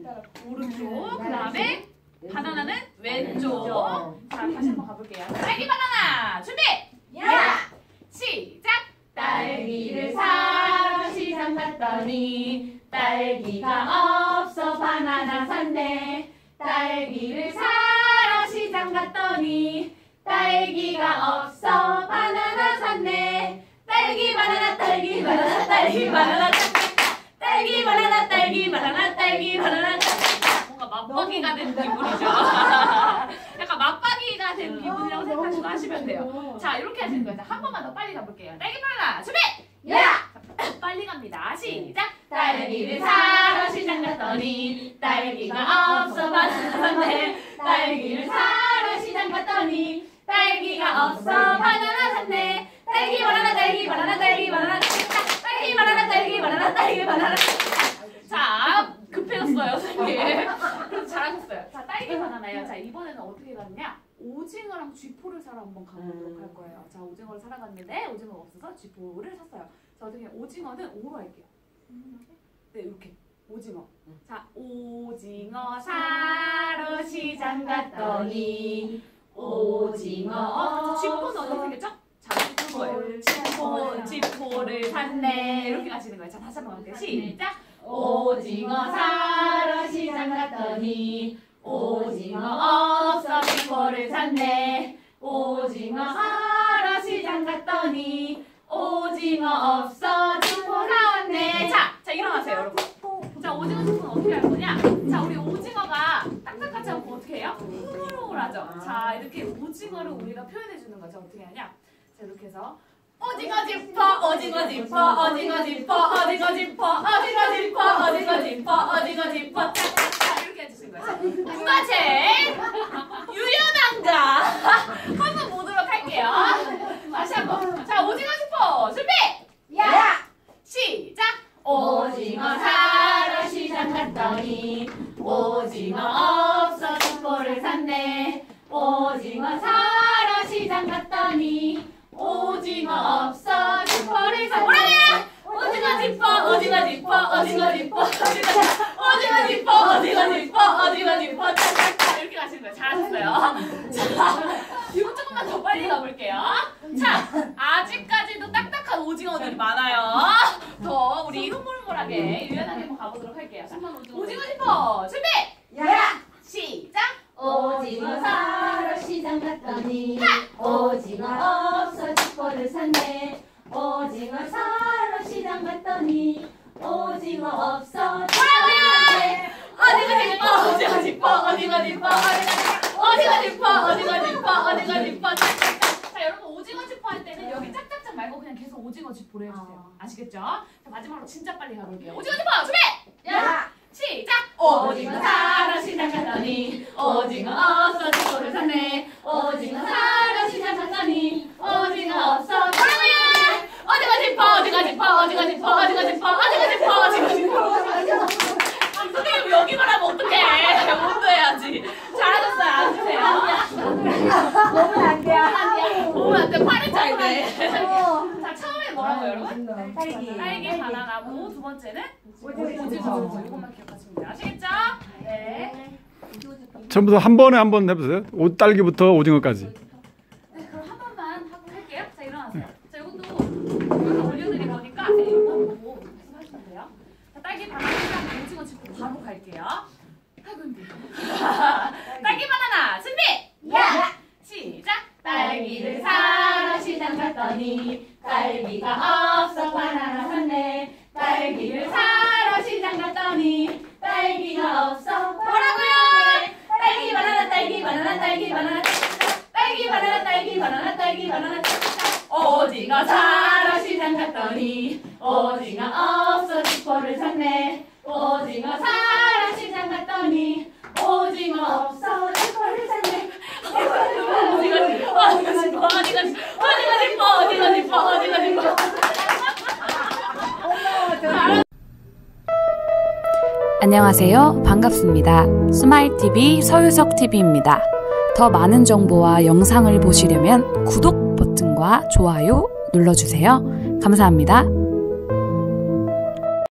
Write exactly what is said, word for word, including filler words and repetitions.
오른쪽. 그 다음에 바나나는 왼쪽. 자, 다시 한번 가볼게요. 딸기 바나나 준비! 야! 시작! 딸기를 사러 시장 갔더니 딸기가 없어 바나나 샀네. 딸기를 사러 시장 갔더니 딸기가 없어 바나나 샀네. 딸기 바나나 딸기 바나나 딸기 바나나 딸기 바나나 딸기 바나나 딸기 바나나. 뭔가 맛보기가 된 기분이죠. 약간 맛보기가 된 기분이라고 생각하시고 하시면 돼요. 자, 이렇게 하시는 거예요. 한 번만 더 빨리 가볼게요. 딸기 바나나 준비! 야! 빨리 갑니다. 시작! 딸기를 사러 시장 갔더니 딸기가 없어 바나나 샀네. 딸기를 사러 시장 갔더니 딸기가 없어 바나나 샀네. 딸기 바나나 딸기 바나나 딸기 바나나 딸기 바나나 딸기 바나나 딸기 바나나. 자, 급해졌어요 선생님. 그래서 잘하셨어요. 자, 딸기 바나나요. 자, 이번에는 어떻게 가느냐, 오징어랑 쥐포를 사러 한번 가보도록 할 거예요. 자, 오징어를 사러 갔는데 오징어가 없어서 쥐포를 샀어요. 자, 어떻게 오징어는 오로 할게요. 네, 이렇게 오징어. 자, 오징어 사러 시장 갔더니 오징어. 쥐포는 어떻게 생겼죠? 자, 쥐포예요. 쥐포, 쥐포를 샀네. 이렇게 가시는 거예요. 자, 다시 한번 갈게요. 시작. 오징어 사러 시장 갔더니 오징어 없어 쥐포를 샀네. 오징어 사러 시장 갔더니 오징어 없어 쥐포 사왔네. 자, 자 일어나세요 여러분. 자, 오징어 쥐포는 어떻게 할 거냐? 자, 우리 오징어가 딱딱하지 않고 어떻게 해요? 흐물흐물하죠. 자, 이렇게 오징어를 우리가 표현해 주는 거죠. 어떻게 하냐? 자, 이렇게 해서 오징어 짚어 오징어 짚어 오징어 짚어 오징어 짚어 오징어 짚어 오징어 짚어 오징어 짚어 짝짝짝 이렇게 해주신 거예요. 누가 제일 유연한가? 한번 보도록 할게요. 다시 한번. 자, 오징어 짚어 준비! 야! 시작! 오징어 사러 시장 갔더니 오징어 없어 짚포를 샀네. 오징어 사러 시장 갔더니 오징어 없어 짚포를 샀네. 오징어 짚어 오징어 짚어 오징어 짚어 오징어 짚어 오징어 짚어 오징어 짚어 짝짝짝 이렇게 가시는 거예요. 잘하셨어요. 자, 이거 조금만 더 빨리 가볼게요. 자, 아직까지도 딱딱한 오징어들이 많아요. 더 우리 흐물흐물하게 유연하게 한번 가보도록 할게요. 자, 오징어 짚어 준비! 야! 시작! 오징어 사러 시장 갔더니 오징어 없어 쥐포를 샀네. 오징어 사러 시장 갔더니 오징어 없어 뭐라고요? 오징어 짚어 오징어 짚어 오징어 짚어 오징어 짚어 오징어 짚어 오징어 짚어 짝짝짝. 자, 여러분 오징어 짚어 할 때는 여기 짝짝짝 말고 그냥 계속 오징어 짚어를 해주세요. 아시겠죠? 자, 마지막으로 진짜 빨리 가볼게요. 오징어 짚어 준비! 야! 시작! 오징어 사러 시장 갔더니 오징어 없어 쥐포를 샀네. 오징어 사러 시장 갔더니 오징어 없어 뭐라고요? 오징어 짚어 오징어 짚어 오징어 짚어 오징어 짚어 오징어 짚어 오징어 짚어. 선생님 여기만 하면 어떡해. 몸도 해야지. 잘하셨어요. 앉으세요. 몸은 안 돼요. 몸은 안 돼. 팔이 차이네. 자, 처음에 뭐라고요 여러분? 딸기. 딸기 바나나고 두 번째는 오징어. 오징어. 이것만 기억하시면 돼요. 아시겠죠? 네. 전부 다 한 번에 한 번 해보세요. 오, 딸기부터 오징어까지. 네, 그럼 한 번만 하고 할게요. 자, 일어나세요. 자, 이것도 여기서 올려드릴 거니까 네, 이거 보고 연습하시면 돼요. 자, 딸기 바나나랑 오징어 짚고 바로 갈게요. 아이고 힘들어. 딸기 바나나 준비! 야! 시작! 딸기를 사러 시장 갔더니 딸기가 없어 바나나 샀네. 딸기를 사러 시장 갔더니 딸기가 없어 뭐라고요? 딸기 바나나 딸기 바나나 딸기 바나나 딸기 바나나 딸기 바나나 딸기 바나나 오징어 사러 시장 갔더니 오징어 없어 쥐포를 샀네. 오징어 사러 시장 갔더니 오징어 없어 쥐포를 샀네. 오징어 짚어 오징어 짚어 오징어 짚어 오징어 짚어 오징어 짚어 오징어 짚어. 안녕하세요. 반갑습니다. 스마일티비 서유석티비입니다. 더 많은 정보와 영상을 보시려면 구독 버튼과 좋아요 눌러주세요. 감사합니다.